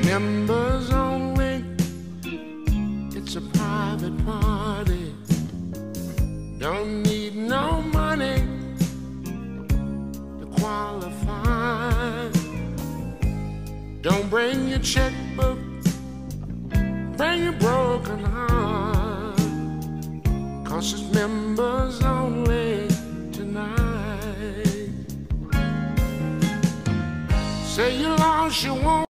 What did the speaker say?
members only. It's a private party. Don't need no money to qualify. Don't bring your checkbook, bring your broken heart, 'cause it's members only tonight. Say you lost your one.